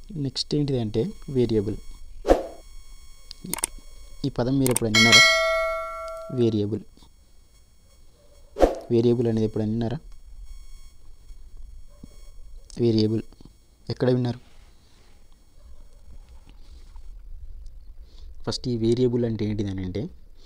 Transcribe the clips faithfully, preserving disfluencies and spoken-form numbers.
Next ఏంటిది అంటే variable. ఈ పదం మీరు ఎప్పుడైనా విన్నారా? వేరియబుల్ వేరియబుల్ అనేది ఎప్పుడైనా విన్నారా? వేరియబుల్ ఎక్కడ విన్నారు? ఫస్ట్ ఈ వేరియబుల్ అంటే ఏంటిదని అంటే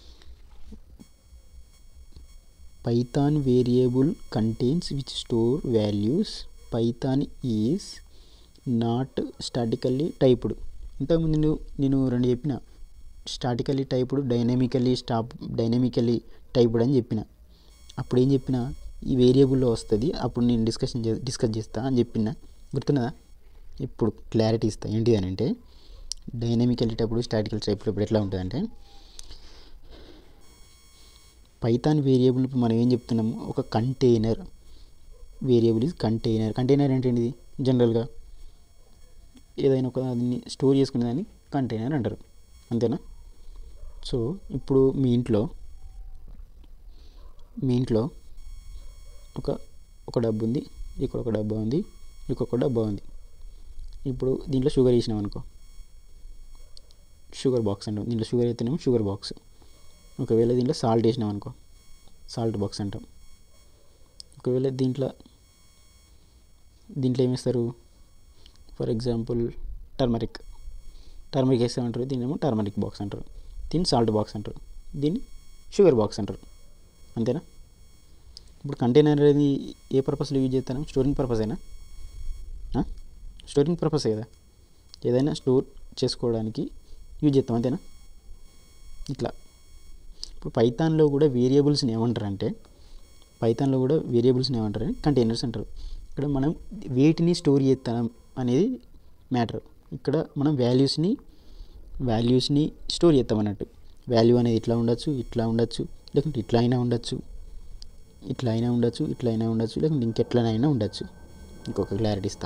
Python variable contains which store values. Python is not statically typed. ఇంతకుముందు నేను నేను రెండు చెప్పిన, statically typed, dynamically stop dynamically typed అని చెప్పిన. అప్పుడు ఏం చెప్పిన? ఈ వేరియబుల్లో వస్తుంది, అప్పుడు నేను డిస్కషన్ డిస్కస్ చేస్తా అని చెప్పిన. గుర్తున్నదా? ఇప్పుడు క్లారిటీ ఇస్తా. ఏంటిది అని అంటే డైనమికల్లీ టైప్డ్, స్టాటికల్ టైప్డ్ ఇప్పుడు ఎట్లా ఉంటుందంటే పైథాన్ వేరియబుల్ మనం ఏం చెప్తున్నాము? ఒక container. Variable is container. Container అంటే ఏంటిది? జనరల్గా ఏదైనా ఒక దాన్ని స్టోర్ చేసుకునే దాన్ని కంటైనర్ అంటారు, అంతేనా? సో ఇప్పుడు మీ ఇంట్లో మీ ఇంట్లో ఒక ఒక డబ్బు ఉంది, ఇక్కడ ఒక డబ్బా ఉంది, ఇక్కడ ఒక డబ్బా ఉంది. ఇప్పుడు దీంట్లో షుగర్ వేసినాం అనుకో, షుగర్ బాక్స్ అంటాం. దీంట్లో షుగర్ అయితేనేమో షుగర్ బాక్స్. ఒకవేళ దీంట్లో సాల్ట్ వేసినాం అనుకో, సాల్ట్ బాక్స్ అంటాం. ఒకవేళ దీంట్లో దీంట్లో ఏమిస్తారు? ఫర్ ఎగ్జాంపుల్ టర్మరిక్ టర్మరిక్ వేస్తామంటారు, దీన్ని ఏమో టర్మరిక్ బాక్స్ అంటారు. దీన్ని సాల్ట్ బాక్స్ అంటారు, దీన్ని షుగర్ బాక్స్ అంటారు, అంతేనా? ఇప్పుడు కంటైనర్ అనేది ఏ పర్పస్లో యూజ్ చేస్తాను? స్టోరింగ్ పర్పస్ అయినా స్టోరింగ్ పర్పసే కదా, ఏదైనా స్టోర్ చేసుకోవడానికి యూజ్ చేస్తాం, అంతేనా? ఇట్లా ఇప్పుడు పైథాన్లో కూడా వేరియబుల్స్ని ఏమంటారు అంటే పైథాన్లో కూడా వేరియబుల్స్ని ఏమంటారు అని కంటైనర్స్ అంటారు. ఇక్కడ మనం వేటిని స్టోర్ చేస్తాం అనేది మ్యాటర్. ఇక్కడ మనం వాల్యూస్ని వాల్యూస్ని స్టోర్ చేస్తాం అన్నట్టు. వాల్యూ అనేది ఇట్లా ఉండొచ్చు, ఇట్లా ఉండొచ్చు, లేకుంటే ఇట్లా అయినా ఉండొచ్చు, ఇట్లా అయినా ఉండొచ్చు, ఇట్లా అయినా ఉండొచ్చు, లేకుంటే ఇంకెట్లనైనా ఉండొచ్చు. ఇంకొక క్లారిటీ ఇస్తా.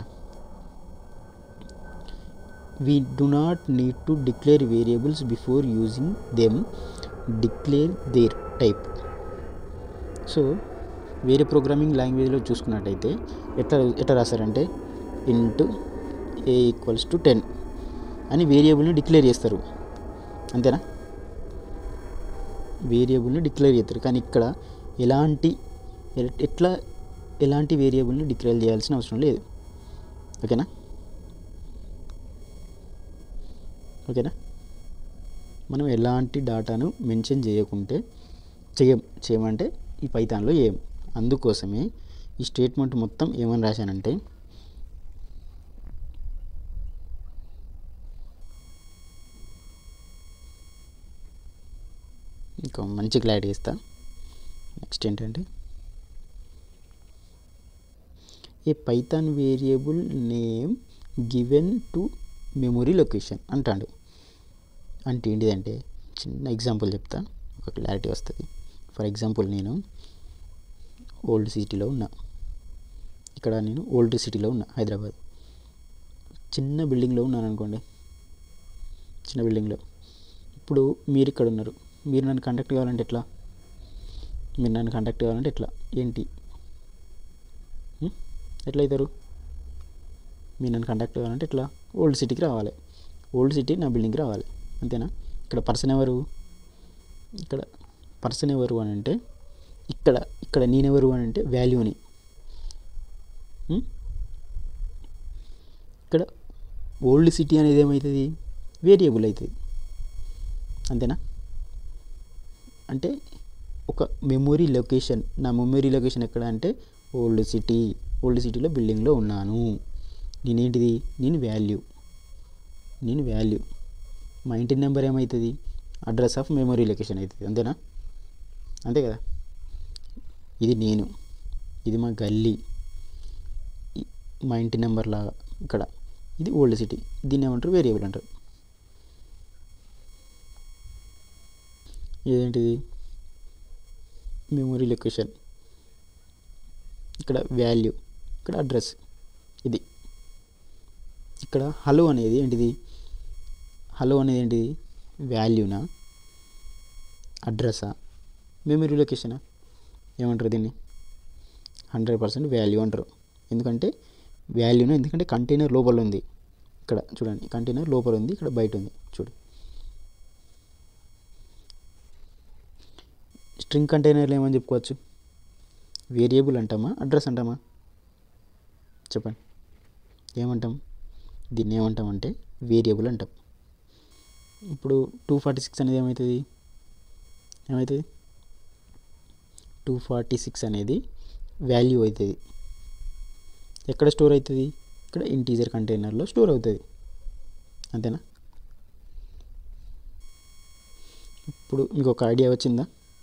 We do not need to declare variables before using them. Declare their type. So వేరే ప్రోగ్రామింగ్ లాంగ్వేజ్లో చూసుకున్నట్టయితే ఎట్లా ఎట్లా రాస్తారంటే ఇంట్ ఏ ఈక్వల్స్ టు టెన్ అని వేరియబుల్ని డిక్లేర్ చేస్తారు, అంతేనా? వేరియబుల్ని డిక్లేర్ చేస్తారు. కానీ ఇక్కడ ఎలాంటి ఎట్లా ఎలాంటి వేరియబుల్ని డిక్లేర్ చేయాల్సిన అవసరం లేదు, ఓకేనా? ఓకేనా మనం ఎలాంటి డాటాను మెన్షన్ చేయకుంటే చేయం చేయమంటే ఈ పైథాన్లో చేయం. అందుకోసమే ఈ స్టేట్మెంట్ మొత్తం ఏమని రాశానంటే ఇంకా మంచి క్లారిటీ ఇస్తా. నెక్స్ట్ ఏంటంటే a Python variable name given to memory location అంటాడు. అంటే ఏంటిదంటే చిన్న ఎగ్జాంపుల్ చెప్తా, ఒక క్లారిటీ వస్తుంది. ఫర్ ఎగ్జాంపుల్ నేను ఓల్డ్ సిటీలో ఉన్నా, ఇక్కడ నేను ఓల్డ్ సిటీలో ఉన్నా, హైదరాబాద్. చిన్న బిల్డింగ్లో ఉన్నాను అనుకోండి, చిన్న బిల్డింగ్లో. ఇప్పుడు మీరు ఇక్కడ ఉన్నారు, మీరు నన్ను కాంటాక్ట్ కావాలంటే ఎట్లా? మీరు నన్ను కాంటాక్ట్ కావాలంటే ఎట్లా? ఏంటి ఎట్లా అవుతారు? మీరు నన్ను కాంటాక్ట్ కావాలంటే ఎట్లా? ఓల్డ్ సిటీకి రావాలి, ఓల్డ్ సిటీ నా బిల్డింగ్కి రావాలి, అంతేనా? ఇక్కడ పర్సన్ ఎవరు? ఇక్కడ పర్సన్ ఎవరు అని అంటే ఇక్కడ ఇక్కడ నేనెవరు అని అంటే వాల్యూని. ఇక్కడ ఓల్డ్ సిటీ అనేది ఏమవుతుంది? వేరియబుల్ అవుతుంది, అంతేనా? అంటే ఒక మెమొరీ లొకేషన్, నా మెమొరీ లొకేషన్ ఎక్కడ అంటే ఓల్డ్ సిటీ. ఓల్డ్ సిటీలో బిల్డింగ్లో ఉన్నాను. నేనేంటిది? నేను వాల్యూ నేను వాల్యూ మా ఇంటి నెంబర్ ఏమవుతుంది? అడ్రస్ ఆఫ్ మెమొరీ లొకేషన్ అవుతుంది, అంతేనా? అంతే కదా. ఇది నేను, ఇది మా గల్లీ, మా ఇంటి నెంబర్ లాగా ఇక్కడ. ఇది ఓల్డ్ సిటీ, దీన్ని ఏమంటారు? వేరియబుల్ అంటారు. ఇదేంటిది? Memory location. ఇక్కడ వాల్యూ, ఇక్కడ అడ్రస్. ఇది ఇక్కడ హలో అనేది ఏంటిది? హలో అనేది ఏంటిది? వాల్యూనా, అడ్రస్సా, మెమరీ లొకేషనా? ఏమంటారు దీన్ని? హండ్రెడ్ పర్సెంట్ వాల్యూ అంటారు. ఎందుకంటే వాల్యూను ఎందుకంటే కంటైనర్ లోపల ఉంది, ఇక్కడ చూడండి కంటైనర్ లోపల ఉంది, ఇక్కడ బయట ఉంది. చూడు స్ట్రింగ్ కంటైనర్లు ఏమని చెప్పుకోవచ్చు? వేరియబుల్ అంటామా, అడ్రస్ అంటామా? చెప్పండి ఏమంటాం? దీన్ని ఏమంటాం అంటే వేరియబుల్ అంటాం. ఇప్పుడు టూ ఫార్టీ సిక్స్ అనేది ఏమవుతుంది ఏమవుతుంది టూ ఫార్టీ సిక్స్ అనేది వాల్యూ అవుతుంది. ఎక్కడ స్టోర్ అవుతుంది? ఇక్కడ ఇంటీజర్ కంటైనర్లో స్టోర్ అవుతుంది. అంతేనా? ఇప్పుడు మీకు ఒక ఐడియా వచ్చిందా?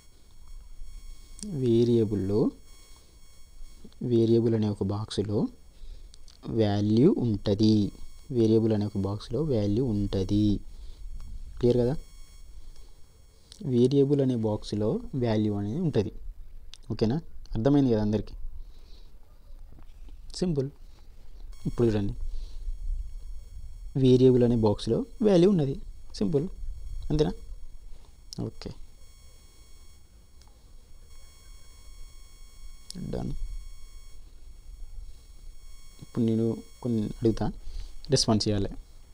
వేరియబుల్లో వేరియబుల్ అనే ఒక బాక్స్లో వాల్యూ ఉంటుంది. వేరియబుల్ అనే ఒక బాక్స్లో వాల్యూ ఉంటుంది. క్లియర్ కదా? వేరియబుల్ అనే బాక్స్లో వాల్యూ అనేది ఉంటుంది. ఓకేనా? అర్థమైంది కదా అందరికీ? సింపుల్. ఇప్పుడు చూడండి, వేరియబుల్ అనే బాక్స్లో వాల్యూ ఉన్నది. సింపుల్. అంతేనా? Okay done. ఇప్పుడు నేను కొన్ని అడుగుతా, రెస్పాన్స్ చేయాలి.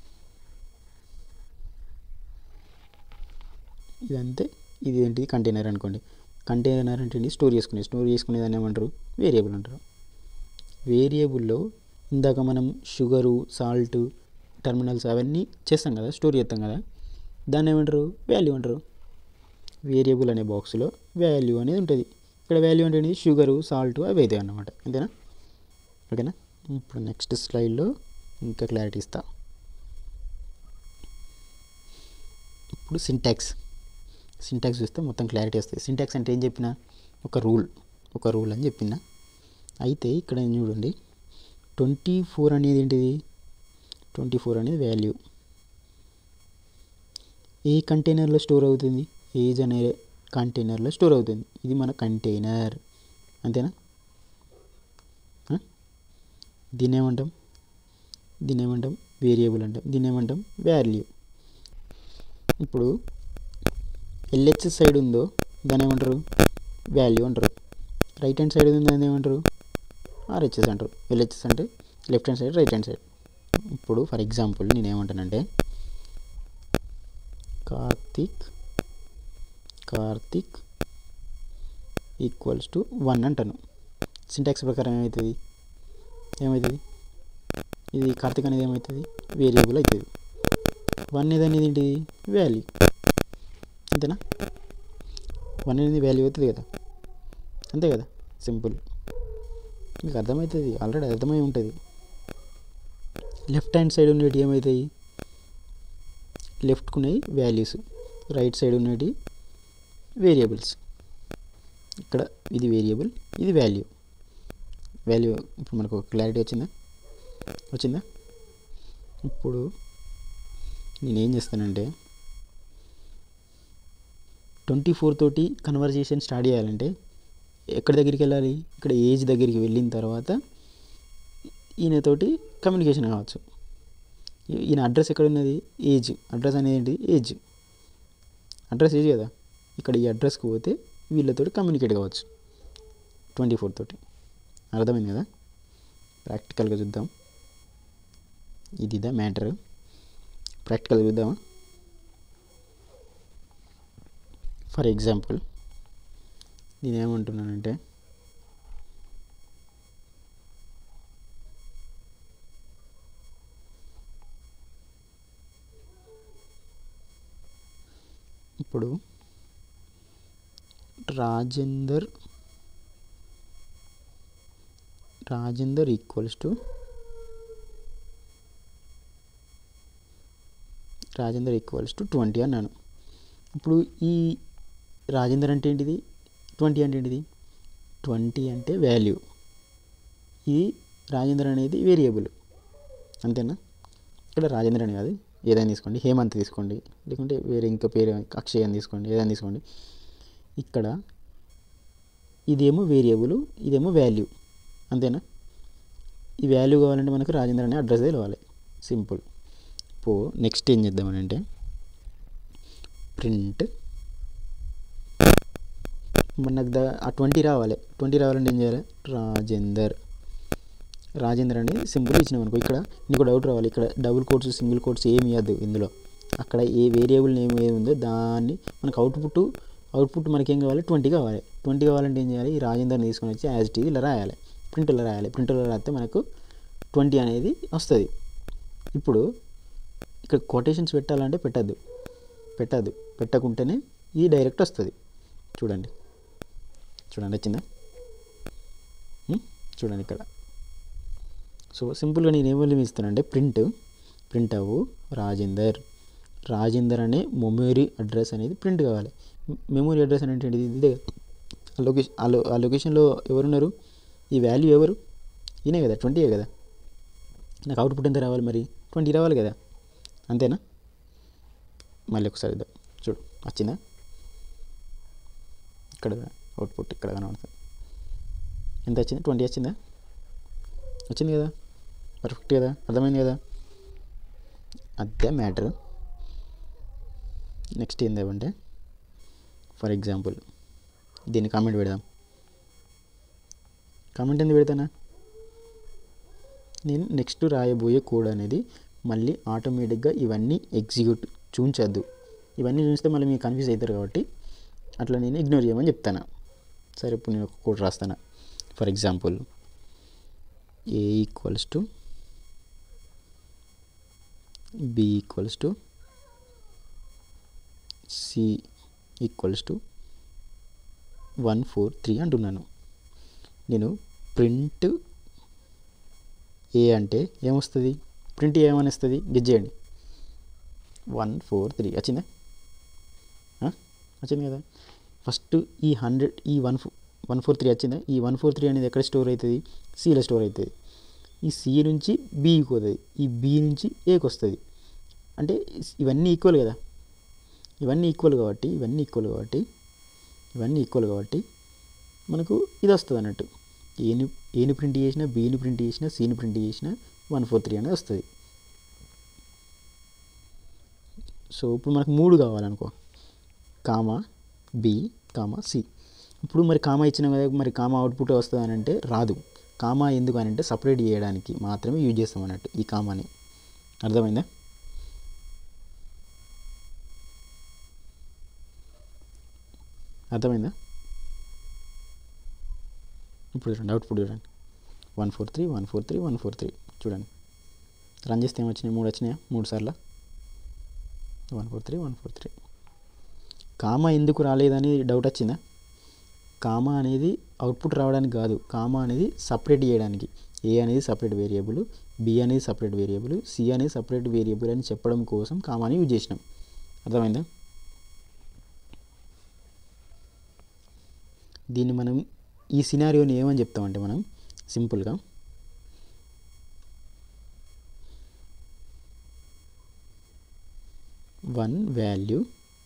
ఇదంతే. ఇది ఏంటిది? కంటైనర్ అనుకోండి. కంటైనర్ అంటే స్టోర్ చేసుకునే స్టోర్ చేసుకునేదాన్ని ఏమంటారు? వేరియబుల్ అంటారు. వేరియబుల్లో ఇందాక మనం షుగరు, సాల్ట్, టర్మినల్స్ అవన్నీ చేస్తాం కదా, స్టోర్ చేస్తాం కదా, దాన్ని ఏమంటారు? వాల్యూ అంటారు. వేరియబుల్ అనే బాక్స్లో వాల్యూ అనేది ఉంటుంది. ఇక్కడ వాల్యూ అంటే షుగరు, సాల్ట్ అవి అవుతాయి అన్నమాట. అంతేనా? ఓకేనా? ఇప్పుడు నెక్స్ట్ స్లైడ్లో ఇంకా క్లారిటీ ఇస్తా. ఇప్పుడు సింటాక్స్ సింటాక్స్ చూస్తే మొత్తం క్లారిటీ వస్తుంది. సింటాక్స్ అంటే ఏం చెప్పినా? ఒక రూల్ ఒక రూల్ అని చెప్పిన. అయితే ఇక్కడ చూడండి, ట్వంటీ ఫోర్ అనేది ఏంటిది? ట్వంటీ ఫోర్ అనేది వాల్యూ. ఏ కంటైనర్లో స్టోర్ అవుతుంది? ఏజ్ అనే కంటైనర్లో స్టోర్ అవుతుంది. ఇది మన కంటైనర్. అంతేనా? దీన్ని ఏమంటాం? దీన్ని ఏమంటాం? వేరియబుల్ అంటాం. దీన్ని ఏమంటాం? వాల్యూ. ఇప్పుడు ఎల్హెచ్ఎస్ సైడ్ ఉందో దాన్ని ఏమంటారు? వాల్యూ అంటారు. రైట్ హ్యాండ్ సైడ్ ఉంది దాన్ని ఏమంటారు? ఆర్హెచ్ఎస్ అంటారు. ఎల్హెచ్ఎస్ అంటే left hand side, right hand side. ఇప్పుడు ఫర్ ఎగ్జాంపుల్ నేను ఏమంటానంటే Karthik Karthik equals to one అంటాను. సింటాక్స్ ప్రకారం ఏమవుతుంది? ఏమవుతుంది? ఇది కార్తిక్ అనేది ఏమవుతుంది? వేరియబుల్ అవుతుంది. వన్ అనేది అనేది ఏంటిది? వాల్యూ. అంతేనా? వన్ అనేది వాల్యూ అవుతుంది కదా, అంతే కదా? సింపుల్. మీకు అర్థమవుతుంది, ఆల్రెడీ అర్థమై ఉంటుంది. లెఫ్ట్ హ్యాండ్ సైడ్ ఉన్నవి ఏమవుతాయి? లెఫ్ట్కున్నాయి వాల్యూస్, రైట్ సైడ్ ఉన్నవి వేరియబుల్స్. ఇక్కడ ఇది వేరియబుల్, ఇది వాల్యూ. వాల్యూ ఇప్పుడు మనకు క్లారిటీ వచ్చిందా? వచ్చిందా? ఇప్పుడు నేనేం చేస్తానంటే ట్వంటీ ఫోర్ తోటి కన్వర్జేషన్ స్టార్ట్ చేయాలంటే ఎక్కడి దగ్గరికి వెళ్ళాలి? ఇక్కడ ఏజ్ దగ్గరికి వెళ్ళిన తర్వాత ఈయనతోటి కమ్యూనికేషన్ కావచ్చు. ఈయన అడ్రస్ ఎక్కడ ఉన్నది? ఏజ్. అడ్రస్ అనేది ఏంటి? ఏజ్. అడ్రస్ ఏజ్ కదా. ఇక్కడ ఈ అడ్రస్కి పోతే వీళ్ళతోటి కమ్యూనికేట్ కావచ్చు ట్వంటీ ఫోర్ తోటి. అర్థమైంది కదా? ప్రాక్టికల్గా చూద్దాం. ఇది ద మ్యాటర్. ప్రాక్టికల్గా చూద్దామా? ఫర్ ఎగ్జాంపుల్ నేను ఏమంటున్నానంటే ఇప్పుడు Rajender Rajender equals to Rajender equals to twenty అన్నాను. ఇప్పుడు ఈ రాజేందర్ అంటే ఏంటిది? ట్వంటీ అంటే ఏంటిది? ట్వంటీ అంటే వాల్యూ. ఇది రాజేందర్ అనేది వేరియబుల్. అంతేనా? ఇక్కడ రాజేందర్ అని కాదు, ఏదైనా తీసుకోండి, హేమంత్ తీసుకోండి, లేకుంటే వేరే ఇంకా పేరు అక్షయ్ అని తీసుకోండి, ఏదైనా తీసుకోండి. ఇక్కడ ఇదేమో వేరియబుల్, ఇదేమో వాల్యూ. అంతేనా? ఈ వాల్యూ కావాలంటే మనకు రాజేందర్ అనే అడ్రస్ తెలవాలి. సింపుల్. పో నెక్స్ట్ ఏం చేద్దామని అంటే ప్రింట్ మనకు ద ఆ ట్వంటీ రావాలి. ట్వంటీ రావాలంటే ఏం చేయాలి? రాజేందర్ రాజేందర్ అనేది సింపుల్ ఇచ్చినాం అనుకో. ఇక్కడ నీకు డౌట్ రావాలి, ఇక్కడ డబుల్ కోట్స్ సింగిల్ కోట్స్ ఏమి ఇవ్వద్దు ఇందులో. అక్కడ ఏ వేరియబుల్ నేమ్ ఏమి ఉందో దాన్ని మనకు అవుట్పుట్ అవుట్పుట్ మనకి ఏం కావాలి, ట్వంటీ కావాలి. ట్వంటీ కావాలంటే ఏం చేయాలి, ఈ రాజేందర్ని తీసుకొని వచ్చి యాజ్ టీ ఇలా రాయాలి, ప్రింట్లో రాయాలి. ప్రింట్లో రాస్తే మనకు ట్వంటీ అనేది వస్తుంది. ఇప్పుడు ఇక్కడ కొటేషన్స్ పెట్టాలంటే పెట్టద్దు పెట్టద్దు పెట్టకుంటేనే ఇది డైరెక్ట్ వస్తుంది. చూడండి చూడండి వచ్చిందా, చూడండి ఇక్కడ. సో సింపుల్గా నేను ఏమేమి ఇస్తానంటే ప్రింట్ ప్రింట్ అవ్వు రాజేందర్ రాజేందర్ అనే మెమరీ అడ్రస్ అనేది ప్రింట్ కావాలి. మెమరీ అడ్రస్ అంటే ఏంటిది, ఇదే లొకేషన్. ఆ లొకేషన్లో ఎవరున్నారు, ఈ వాల్యూ ఎవరు, ఈయనే కదా, ట్వంటీయే కదా. నాకు అవుట్పుట్ ఎంత రావాలి, మరి ట్వంటీ రావాలి కదా, అంతేనా. మళ్ళీ ఒకసారి ఇద్దాం, చూడు వచ్చిందా, ఇక్కడ అవుట్పుట్ ఇక్కడ కనబడుతుంది. ఎంత వచ్చింది, ట్వంటీ వచ్చిందా, వచ్చింది కదా, పర్ఫెక్ట్ కదా, అర్థమైంది కదా. అదే మ్యాటర్. నెక్స్ట్ ఏంటంటే ఫర్ ఎగ్జాంపుల్ దీన్ని కామెంట్ పెడదాం. కామెంట్ ఎందుకు పెడతానా, నేను నెక్స్ట్ రాయబోయే కోడ్ అనేది మళ్ళీ ఆటోమేటిక్గా ఇవన్నీ ఎగ్జిక్యూట్ చూంచద్దు. ఇవన్నీ చూస్తే మళ్ళీ మీరు కన్ఫ్యూజ్ అవుతారు కాబట్టి అట్లా నేను ఇగ్నోర్ చేయమని చెప్తాను. సరే ఇప్పుడు నేను ఒక కోడ్ రాస్తాను. For example A equals to B equals to C equals to one four three అంటున్నాను. నేను ప్రింట్ ఏ అంటే ఏమొస్తుంది, ప్రింట్ ఏమని వస్తుంది గెస్ చేయండి. వన్ ఫోర్ త్రీ వచ్చిందా, వచ్చింది కదా. ఫస్ట్ ఈ హండ్రెడ్ ఈ one four one four three వచ్చిందా. ఈ వన్ ఫోర్ త్రీ అనేది ఎక్కడ స్టోర్ అవుతుంది, సిలో స్టోర్ అవుతుంది. ఈ సి నుంచి బికి పోతుంది, ఈ బి నుంచి ఏకి వస్తుంది. అంటే ఇవన్నీ ఈక్వల్ కదా, ఇవన్నీ ఈక్వల్ కాబట్టి ఇవన్నీ ఈక్వల్ కాబట్టి ఇవన్నీ ఈక్వల్ కాబట్టి మనకు ఇది వస్తుంది అన్నట్టు. ఏని ఏని ప్రింట్ చేసినా, బిని ప్రింట్ చేసినా, సిని ప్రింట్ చేసినా వన్ ఫోర్ త్రీ అనేది వస్తుంది. సో ఇప్పుడు మనకు మూడు కావాలనుకో, కామా బి కామా సి. ఇప్పుడు మరి కామా ఇచ్చినాం కదా, మరి కామా అవుట్పుట్ వస్తుంది అని అంటే రాదు. కామా ఎందుకు అని అంటే సపరేట్ చేయడానికి మాత్రమే యూజ్ చేస్తాం అన్నట్టు ఈ కామాని. అర్థమైందా. అర్థమైందా ఇప్పుడు చూడండి, అవుట్పుట్ చూడండి, one four three one four three one four three చూడండి. రన్ చేస్తే ఏమొచ్చినాయి, మూడు వచ్చినాయా, మూడు సార్లు one four three one four three. Comma ఎందుకు రాలేదని డౌట్ వచ్చిందా. కామా అనేది అవుట్పుట్ రావడానికి కాదు, కామా అనేది సపరేట్ చేయడానికి. ఏ అనేది సపరేట్ వేరియబుల్, బి అనేది సపరేట్ వేరియబుల్, సి అనేది సపరేట్ వేరియబుల్ అని చెప్పడం కోసం కామాని యూజ్ చేసినాం. అర్థమైందా. దీన్ని మనం ఈ సినారియోని ఏమని చెప్తామంటే మనం సింపుల్గా one value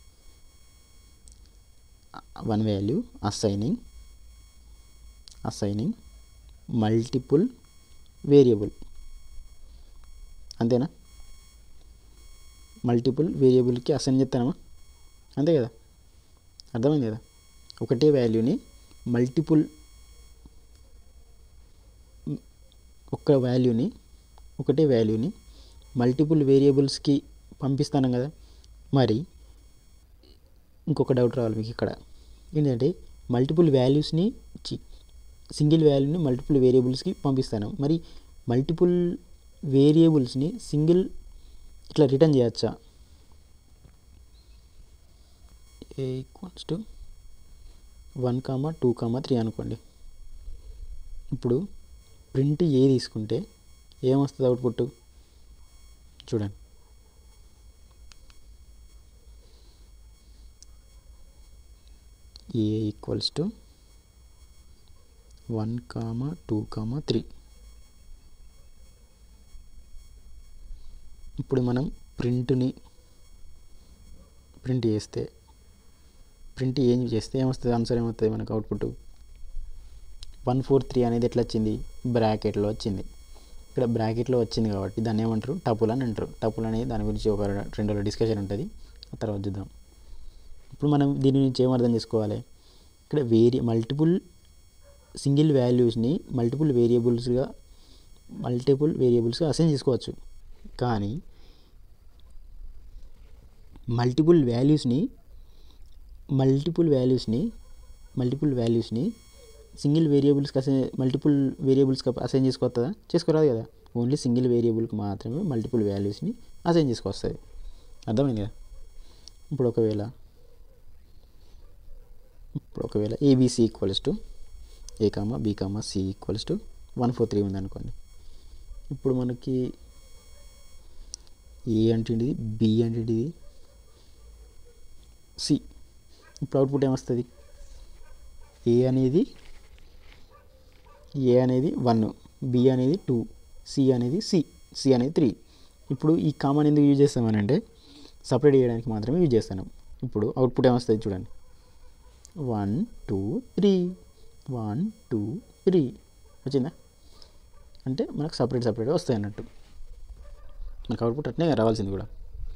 one value assigning assigning multiple variable. అంతేనా, మల్టిపుల్ వేరియబుల్కి అసైన్ చేస్తానమా, అంతే కదా. అర్థమైంది కదా. ఒకటే వాల్యూని మల్టిపుల్ ఒక్క వాల్యూని ఒకటే వాల్యూని మల్టిపుల్ వేరియబుల్స్కి పంపిస్తాను కదా. మరి ఇంకొక డౌట్ రావాలి మీకు ఇక్కడ ఏంటంటే, మల్టిపుల్ వాల్యూస్ని సింగిల్ వాల్యూని మల్టిపుల్ వేరియబుల్స్కి పంపిస్తాను. మరి మల్టిపుల్ వేరియబుల్స్ని సింగిల్ ఇట్లా రిటర్న్ చేయొచ్చా. A equals to one comma two comma three అనుకోండి. ఇప్పుడు ప్రింట్ ఏ తీసుకుంటే ఏమొస్తుంది అవుట్పుట్ చూడండి. A equals to one comma two comma three. ఇప్పుడు మనం ప్రింట్ని ప్రింట్ చేస్తే ప్రింట్ ఏం చేస్తే ఏమొస్తుంది, ఆన్సర్ ఏమవుతుంది మనకు అవుట్పుట్ వన్ ఫోర్ త్రీ అనేది ఎట్లా వచ్చింది, బ్రాకెట్లో వచ్చింది. ఇక్కడ బ్రాకెట్లో వచ్చింది కాబట్టి దాన్ని ఏమంటారు, టపుల్ అని అంటారు. టపుల్ అనేది దాని గురించి ఒక రెండు రోజుల డిస్కషన్ ఉంటుంది, ఆ తర్వాత చూద్దాం. ఇప్పుడు మనం దీని నుంచి ఏం అర్థం చేసుకోవాలి, ఇక్కడ వేరి మల్టిపుల్ సింగిల్ వాల్యూస్ని మల్టిపుల్ వేరియబుల్స్గా మల్టిపుల్ వేరియబుల్స్ అసైన్ చేసుకోవచ్చు. కానీ మల్టిపుల్ వాల్యూస్ని మల్టిపుల్ వాల్యూస్ని మల్టిపుల్ వాల్యూస్ని సింగిల్ వేరియబుల్స్కి అసైన్ మల్టిపుల్ వేరియబుల్స్కి అసైన్ చేసుకోవస్తుందా? చేసుకోరాదు కదా. ఓన్లీ సింగిల్ వేరియబుల్కి మాత్రమే మల్టిపుల్ వాల్యూస్ని అసైన్ చేసుకొస్తుంది. అర్థమైంది కదా. ఇప్పుడు ఒకవేళ ఇప్పుడు ఒకవేళ ABC equals to A comma B comma C equals to one four three ఉందనుకోండి. ఇప్పుడు మనకి ఏ అంటే బి అంటే సి. ఇప్పుడు అవుట్పుట్ ఏమొస్తుంది? ఏ అనేది ఏ అనేది వన్, బి అనేది టూ, సి అనేది సి సి అనేది త్రీ. ఇప్పుడు ఈ కామన్ ఎందుకు యూజ్ చేస్తామని అంటే సపరేట్ చేయడానికి మాత్రమే యూజ్ చేస్తాను. ఇప్పుడు అవుట్పుట్ ఏమొస్తుంది చూడండి, one two three one two three వచ్చిందా? అంటే మనకు సపరేట్ సపరేట్గా వస్తాయి అన్నట్టు. మనకు అవుట్పుట్ అట్నే రావాల్సింది కూడా.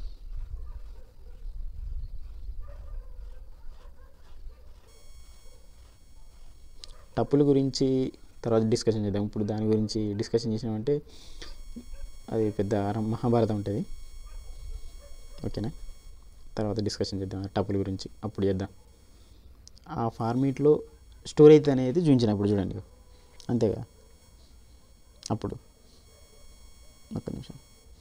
టప్పుల గురించి తర్వాత డిస్కషన్ చేద్దాం. ఇప్పుడు దాని గురించి డిస్కషన్ చేసినామంటే అది పెద్ద మహాభారతం ఉంటుంది. ఓకేనా, తర్వాత డిస్కషన్ చేద్దాం టప్పుల గురించి, అప్పుడు చేద్దాం. ఆ ఫార్మేట్లో స్టోరేజ్ అనేది చూపించినప్పుడు చూడండి, అంతేగా. అప్పుడు ఒక్క నిమిషం,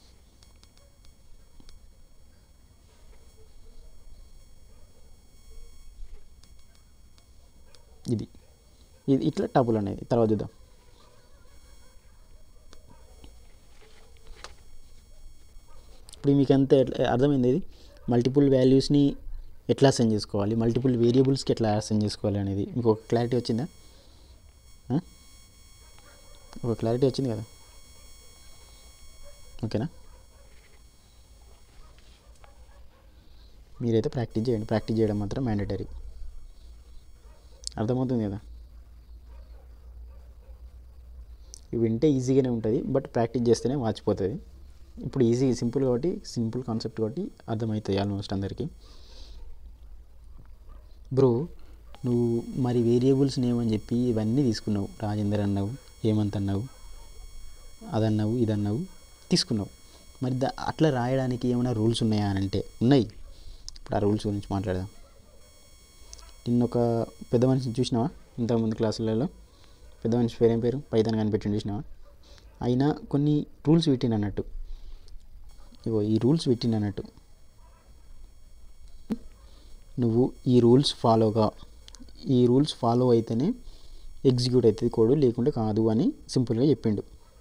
ఇది ఇది ఇట్లా టపుల్ అనేది తర్వాత చూద్దాం. ఇప్పుడు మీకు అంత అర్థమైంది. ఇది మల్టిపుల్ వాల్యూస్ని ఎట్లా అసైన్ చేసుకోవాలి, మల్టిపుల్ వేరియబుల్స్కి ఎట్లా అసైన్ చేసుకోవాలి అనేది మీకు ఒక క్లారిటీ వచ్చిందా? ఒక క్లారిటీ వచ్చింది కదా. ఓకేనా, మీరైతే ప్రాక్టీస్ చేయండి. ప్రాక్టీస్ చేయడం మాత్రం మ్యాండేటరీ. అర్థమవుతుంది కదా. ఇవి వింటే ఈజీగానే ఉంటుంది, బట్ ప్రాక్టీస్ చేస్తేనే మర్చిపోతుంది. ఇప్పుడు ఈజీ సింపుల్ కాబట్టి, సింపుల్ కాన్సెప్ట్ కాబట్టి అర్థమవుతుంది ఆల్మోస్ట్ అందరికీ. బ్రో, నువ్వు మరి వేరియబుల్స్ నేమ్ అని చెప్పి ఇవన్నీ తీసుకున్నావు. రాజేందర్ అన్నావు, హేమంత్ అన్నావు, అదన్నావు, ఇదన్నావు, తీసుకున్నావు. మరి దా అట్లా రాయడానికి ఏమైనా రూల్స్ ఉన్నాయా అని అంటే ఉన్నాయి. ఇప్పుడు ఆ రూల్స్ గురించి మాట్లాడదాం. నిన్న ఒక పెద్ద మనిషిని చూసినావా ఇంతకుముందు క్లాసులలో? పెద్ద మనిషి పేరు ఏం పేరు? పైథాన్ కనిపెట్టిండు చూసినావా? అయినా కొన్ని రూల్స్ పెట్టిండు అన్నట్టు. ఇగో ఈ రూల్స్ పెట్టిండు అన్నట్టు. నువ్వు ఈ రూల్స్ ఫాలోగా ఈ రూల్స్ ఫాలో అయితేనే ఎగ్జిక్యూట్ అవుతుంది కోడ్, లేకుంటే కాదు అని సింపుల్గా చెప్పిండు.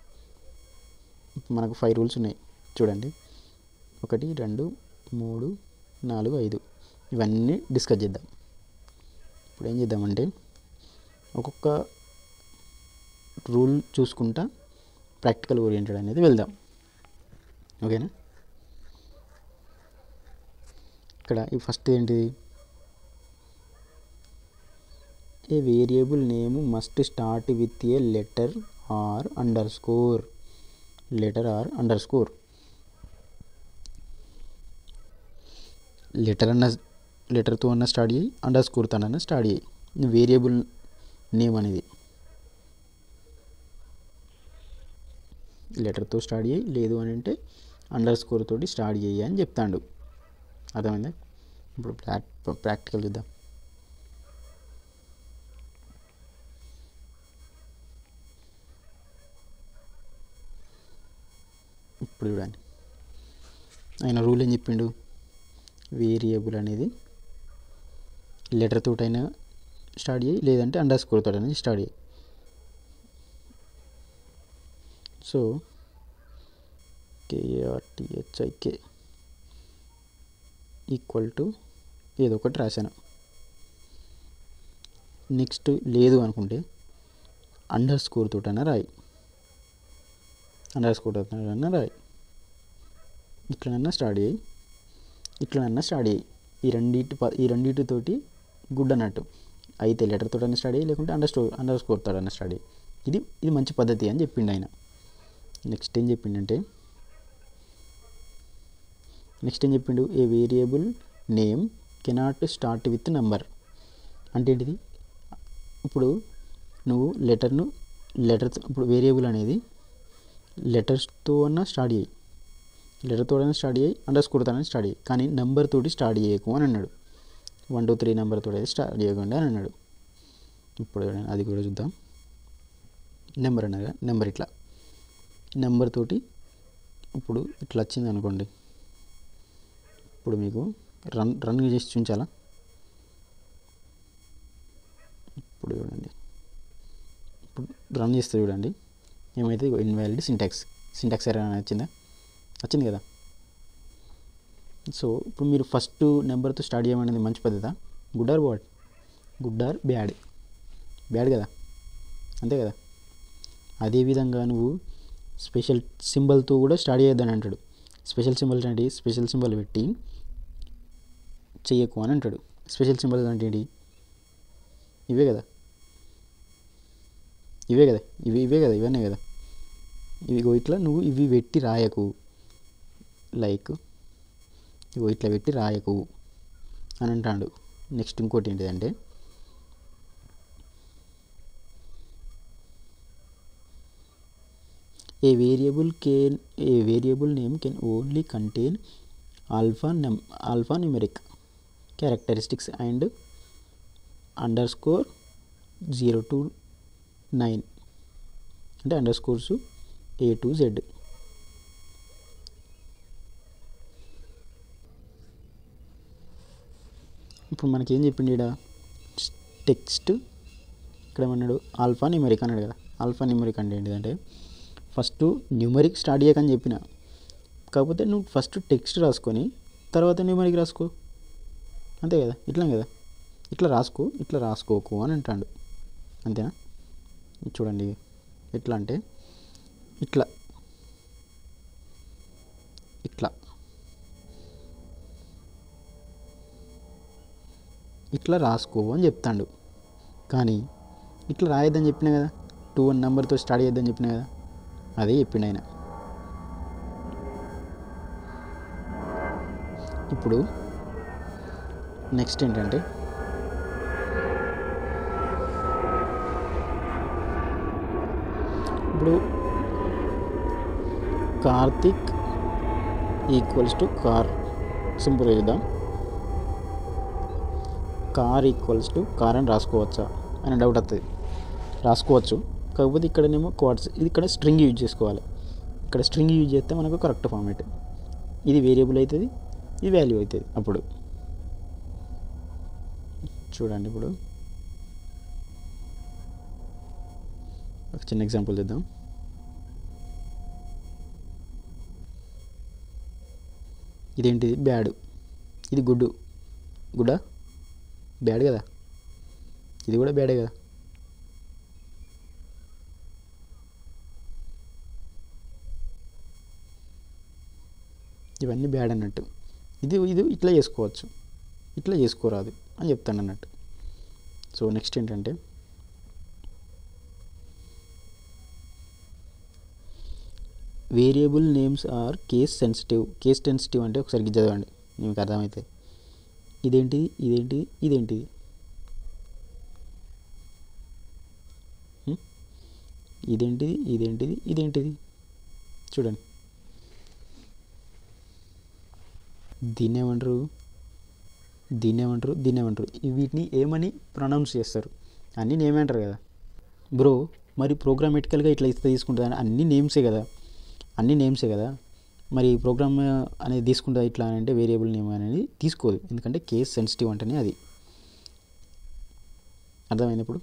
మనకు ఫైవ్ రూల్స్ ఉన్నాయి చూడండి. ఒకటి, రెండు, మూడు, నాలుగు, ఐదు. ఇవన్నీ డిస్కస్ చేద్దాం. ఇప్పుడు ఏం చేద్దామంటే ఒక్కొక్క రూల్ చూసుకుంటా ప్రాక్టికల్ ఓరియంటెడ్ అనేది వెళ్దాం. ఓకేనా. ఇక్కడ ఈ ఫస్ట్ ఏంటిది? A variable name must start with a letter or underscore. Letter or underscore. Letter అన్న లెటర్తో అన్న స్టార్ట్ చేయి, అండర్ స్కోర్తో అన్న స్టార్ట్ చేయి. వేరియబుల్ నేమ్ అనేది లెటర్తో స్టార్ట్ చేయి, లేదు అని అంటే అండర్ స్కోర్ తోటి స్టార్ట్ చేయి అని చెప్తాడు. అర్థమైందా? ఇప్పుడు ప్రాక్ ప్రాక్టికల్ చూద్దాం. ఇప్పుడు చూడండి, ఆయన రూల్ ఏం చెప్పిండు? వేరియబుల్ అనేది లెటర్ తోటైనా స్టార్ట్ చేయి, లేదంటే అండర్ స్కోర్ తోటైనా స్టార్ట్ చేయి. సో కేఆర్టీహెచ్ఐకే ఈక్వల్ టు ఏదో ఒకటి రాశాను. నెక్స్ట్ లేదు అనుకుంటే అండర్ స్కోర్ తోటైనా రాయి, అండర్ స్కోర్ తోటైనా రాయి. ఇట్లనన్నా స్టార్ట్ చేయి, ఇట్లనన్నా స్టార్ట్ చేయి. ఈ రెండింటి ప ఈ రెండింటితోటి గుడ్ అన్నట్టు. అయితే లెటర్ తోటైనా స్టార్ట్ చేయి, లేకుంటే అండర్ స్టోర్ అండర్ స్కోర్ తోటైనా స్టార్ట్ చేయి. ఇది ఇది మంచి పద్ధతి అని చెప్పిండు ఆయన. నెక్స్ట్ ఏం చెప్పిండంటే నెక్స్ట్ ఏం చెప్పిండు? A variable name cannot start with number. అంటే ఏంటిది? ఇప్పుడు నువ్వు లెటర్ను లెటర్ ఇప్పుడు వేరియబుల్ అనేది లెటర్స్తో అన్నా స్టార్ట్ చేయి, లెటర్తో స్టార్ట్ చేయి, అండర్ స్కోర్తో స్టార్ట్ చేయి, కానీ నెంబర్ తోటి స్టార్ట్ చేయకు అని అన్నాడు. వన్ టూ త్రీ నెంబర్ తోటి అయితే స్టార్ట్ చేయకుండా అని అన్నాడు. ఇప్పుడు అది కూడా చూద్దాం. నెంబర్ అన్నారు, నెంబర్ ఇట్లా నెంబర్ తోటి ఇప్పుడు ఇట్లా వచ్చింది అనుకోండి. ఇప్పుడు మీకు రన్ రన్ చేసి చూపించాలా. ఇప్పుడు చూడండి, ఇప్పుడు రన్ చేస్తే చూడండి ఏమైతే ఇన్వాలిడ్ సింటాక్స్ సింటాక్స్ ఎర్రర్ అని వచ్చిందా, వచ్చింది కదా. సో ఇప్పుడు మీరు ఫస్ట్ నెంబర్తో స్టార్ట్ చేయమనేది మంచి పద్ధత, good or bad, good or bad, bad కదా, అంతే కదా. అదేవిధంగా నువ్వు స్పెషల్ సింబల్తో కూడా స్టార్ట్ చేయొద్దని అంటాడు. స్పెషల్ సింబల్ అంటే స్పెషల్ సింబల్ పెట్టి చెయ్యకు అని అంటాడు. స్పెషల్ సింబల్ అంటే ఏంటి, ఇవే కదా, ఇవే కదా, ఇవి ఇవే కదా, ఇవన్నీ కదా. ఇవిగో ఇట్లా నువ్వు ఇవి పెట్టి రాయకు, లైక్ ఇగో ఇట్లా పెట్టి రాయకు అని అంటాడు. నెక్స్ట్ ఇంకోటి ఏంటిదంటే a variable can a variable name can only contain alpha num alphanumeric characteristics and underscore zero to nine అంటే underscores A to Z. ఇప్పుడు మనకేం చెప్పిండి ఇక్కడ టెక్స్ట్, ఇక్కడ ఏమన్నాడు ఆల్ఫా న్యూమెరిక్ అన్నాడు కదా. ఆల్ఫా న్యూమెరిక్ అంటే ఏంటిదంటే ఫస్ట్ న్యూమరిక్ స్టార్ట్ చేయకని చెప్పిన, కాకపోతే నువ్వు ఫస్ట్ టెక్స్ట్ రాసుకొని తర్వాత న్యూమరిక్ రాసుకో, అంతే కదా. ఇట్లా కదా, ఇట్లా రాసుకో, ఇట్లా రాసుకోకు అని అంటాడు, అంతేనా. చూడండి ఎట్లా అంటే ఇట్లా ఇట్లా ఇట్లా రాసుకో అని చెప్తాడు. కానీ ఇట్లా రాయొద్దని చెప్పిన కదా, టూ వన్ నెంబర్తో స్టార్ట్ చేయొద్దని చెప్పిన కదా, అదే చెప్పిండు ఆయన. ఇప్పుడు నెక్స్ట్ ఏంటంటే ఇప్పుడు కార్తిక్ ఈక్వల్స్ టు కార్, సింపుల్గా చూద్దాం. కార్ ఈక్వల్స్ టు కార్ అని రాసుకోవచ్చా అని డౌట్ వస్తుంది. రాసుకోవచ్చు, కాకపోతే ఇక్కడనేమో క్వాడ్స్, ఇది ఇక్కడ స్ట్రింగ్ యూజ్ చేసుకోవాలి. ఇక్కడ స్ట్రింగ్ యూజ్ చేస్తే మనకు కరెక్ట్ ఫార్మేట్, ఇది వేరియబుల్ అవుతుంది, ఇది వాల్యూ అవుతుంది. అప్పుడు చూడండి, ఇప్పుడు ఒక చిన్న ఎగ్జాంపుల్ చూద్దాం. ఇదేంటిది బ్యాడ్, ఇది గుడ్, గుడ్డా బ్యాడ్ కదా, ఇది కూడా బ్యాడే కదా. ఇవన్నీ బ్యాడ్ అన్నట్టు. ఇది ఇది ఇట్లా చేసుకోవచ్చు, ఇట్లా చేసుకోరాదు అని చెప్తాను అన్నట్టు. సో నెక్స్ట్ ఏంటంటే variable names are case sensitive. Case sensitive అంటే ఒకసారి చదవండి మీకు అర్థమైతే. ఇదేంటిది, ఇదేంటిది, ఇదేంటిది, ఇదేంటిది, ఇదేంటిది, ఇదేంటిది, చూడండి. దీన్ని ఏమంటారు, దీన్ని ఏమంటారు, దీన్ని ఏమంటారు, వీటిని ఏమని ప్రొనౌన్స్ చేస్తారు, అన్నీ నేమ్ అంటారు కదా బ్రో. మరి ప్రోగ్రామెటికల్గా ఇట్లా ఇస్తే తీసుకుంటుంది, అన్ని నేమ్సే కదా, అన్ని నేమ్సే కదా. మరి ప్రోగ్రామ్ అనేది తీసుకుంటా ఇట్లా అంటే వేరియబుల్ నేమ్ అనేది తీసుకోదు, ఎందుకంటే కేస్ సెన్సిటివ్ అంటేనే అది. అర్థమైంది. ఇప్పుడు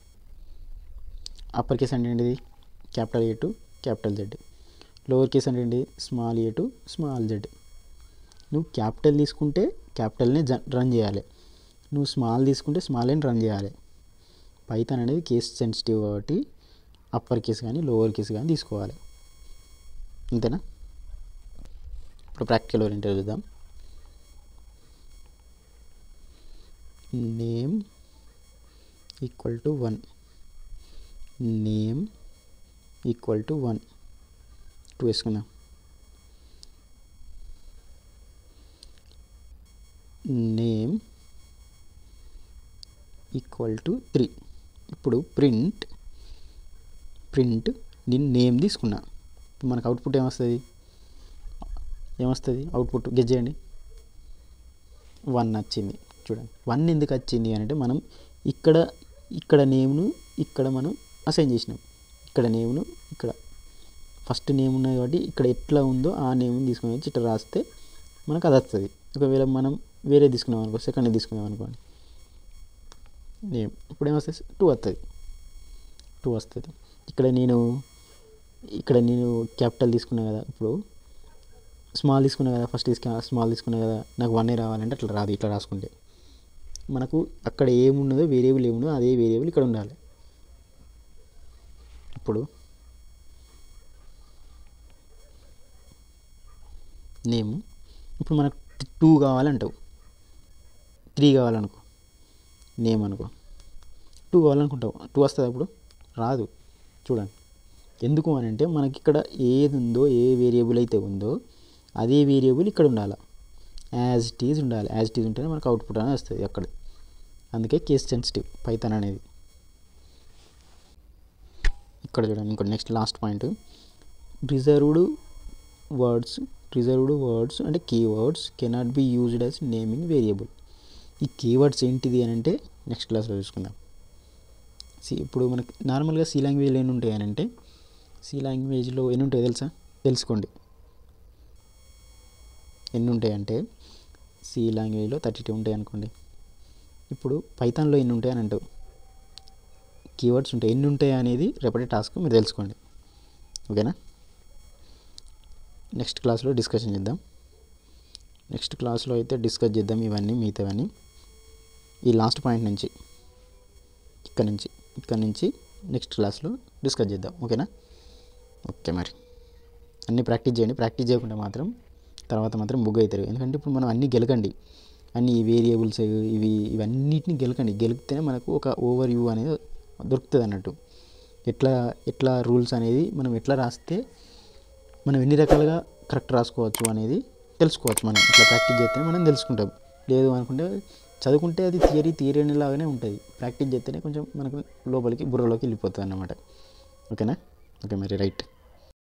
అప్పర్ కేస్ అంటే ఏంటిది, capital A to capital Z. Lower case అంటే ఏంటి, small A to small Z. నువ్వు క్యాపిటల్ తీసుకుంటే క్యాపిటల్ని రన్ చేయాలి, నువ్వు స్మాల్ తీసుకుంటే స్మాల్ అని రన్ చేయాలి. పైథాన్ అనేది కేస్ సెన్సిటివ్ కాబట్టి అప్పర్ కేస్ కానీ లోవర్ కేస్ కానీ తీసుకోవాలి, అంతేనా. ఇప్పుడు ప్రాక్టికల్ ఓరియంటెడ్ చూద్దాం. Name equal to one, name equal to one, two వేసుకుందాం. Name equal to three. ఇప్పుడు ప్రింట్ ప్రింట్ నేను నేమ్ తీసుకున్నా, మనకు అవుట్పుట్ ఏమొస్తుంది ఏమొస్తుంది అవుట్పుట్ గెస్ చేయండి. వన్ వచ్చింది. చూడండి వన్ ఎందుకు వచ్చింది అంటే మనం ఇక్కడ ఇక్కడ నేమ్ను ఇక్కడ మనం అసైన్ చేసినాం. ఇక్కడ నేమ్ను ఇక్కడ ఫస్ట్ నేమ్ ఉన్నది కాబట్టి ఇక్కడ ఎట్లా ఉందో ఆ నేమ్ని తీసుకుని వచ్చి ఇట్లా రాస్తే మనకు అది వస్తుంది. ఒకవేళ మనం వేరే తీసుకున్నాం అనుకో, సెకండ్ తీసుకున్నాం అనుకోండి నేమ్, ఇప్పుడు ఏమొస్తుంది టూ వస్తుంది. టూ వస్తుంది. ఇక్కడ నేను ఇక్కడ నేను క్యాపిటల్ తీసుకున్నా కదా, ఇప్పుడు స్మాల్ తీసుకున్నా కదా, ఫస్ట్ తీసుకు స్మాల్ తీసుకున్నా కదా, నాకు వన్ ఏ రావాలంటే అట్లా రాదు. ఇట్లా రాసుకుంటే మనకు అక్కడ ఏమున్నదో వేరియబుల్ ఏమున్నదో అదే వేరియబుల్ ఇక్కడ ఉండాలి. ఇప్పుడు నేమ్ ఇప్పుడు మనకు టూ కావాలంటావు, త్రీ కావాలనుకో, నేమ్ అనుకో, టూ కావాలనుకుంటావు, టూ వస్తుంది అప్పుడు రాదు. చూడండి ఎందుకు అని అంటే మనకి ఇక్కడ ఏది ఉందో ఏ వేరియబుల్ అయితే ఉందో అదే వేరియబుల్ ఇక్కడ ఉండాలి, యాజ్ ఇట్ ఈజ్ ఉండాలి. యాజ్ ఇట్ ఈజ్ ఉంటేనే మనకు అవుట్పుట్ అనేది వస్తుంది అక్కడ. అందుకే కేస్ సెన్సిటివ్ పైథాన్ అనేది. ఇక్కడ చూడండి ఇంకోటి next last point, reserved words reserved words అంటే keywords cannot be used as naming variable. ఈ కీవర్డ్స్ ఏంటిది అని అంటే నెక్స్ట్ క్లాస్లో చూసుకుందాం. సి ఇప్పుడు మనకి నార్మల్గా సి లాంగ్వేజ్లో ఎన్ని ఉంటాయి అని అంటే, సి లాంగ్వేజ్లో ఎన్ని ఉంటాయో తెలుసా, తెలుసుకోండి ఎన్ని ఉంటాయి అంటే, సి లాంగ్వేజ్లో థర్టీ టూ ఉంటాయి అనుకోండి. ఇప్పుడు పైథాన్లో ఎన్ని ఉంటాయి అని అంటావు, కీవర్డ్స్ ఉంటాయి. ఎన్ని ఉంటాయి అనేది రేపటి టాస్క్ మీరు తెలుసుకోండి. ఓకేనా, నెక్స్ట్ క్లాస్లో డిస్కషన్ చేద్దాం. నెక్స్ట్ క్లాస్లో అయితే డిస్కస్ చేద్దాం ఇవన్నీ మిగతావన్నీ. ఈ లాస్ట్ పాయింట్ నుంచి ఇక్కడ నుంచి ఇక్కడ నుంచి నెక్స్ట్ క్లాస్లో డిస్కస్ చేద్దాం. ఓకేనా, ఓకే మరి అన్నీ ప్రాక్టీస్ చేయండి. ప్రాక్టీస్ చేయకుండా మాత్రం తర్వాత మాత్రం బుగ్ అవుతారు. ఎందుకంటే ఇప్పుడు మనం అన్నీ గెలకండి, అన్ని వేరియబుల్స్ ఇవి ఇవన్నిటిని గెలకండి. గెలిపితేనే మనకు ఒక ఓవర్ వ్యూ అనేది దొరుకుతుంది అన్నట్టు. ఎట్లా ఎట్లా రూల్స్ అనేది మనం ఎట్లా రాస్తే మనం ఎన్ని రకాలుగా కరెక్ట్ రాసుకోవచ్చు అనేది తెలుసుకోవచ్చు. మనం ఇట్లా ప్రాక్టీస్ చేస్తేనే మనం తెలుసుకుంటాం. లేదు అనుకుంటే చదువుకుంటే అది థియరీ థియరీ లాగానే ఉంటుంది. ప్రాక్టీస్ చేస్తేనే కొంచెం మనకు లోపలికి బుర్రలోకి వెళ్ళిపోతుంది అన్నమాట. ఓకేనా, ఓకే మరి రైట్.